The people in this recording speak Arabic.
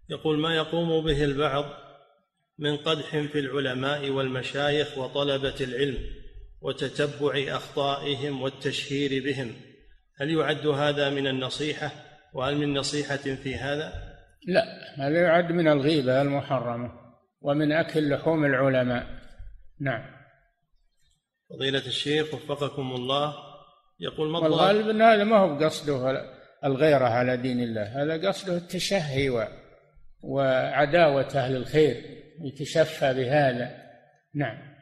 يقول: ما يقوم به البعض من قدح في العلماء والمشايخ وطلبة العلم وتتبع أخطائهم والتشهير بهم، هل يعد هذا من النصيحة؟ وهل من نصيحة في هذا؟ لا، هذا يعد من الغيبة المحرمة ومن أكل لحوم العلماء. نعم. فضيلة الشيخ وفقكم الله، يقول: والغالب أن هذا ما هو قصده الغيرة على دين الله، هذا قصده التشهي وعداوة أهل الخير، يتشفى بهذا. نعم.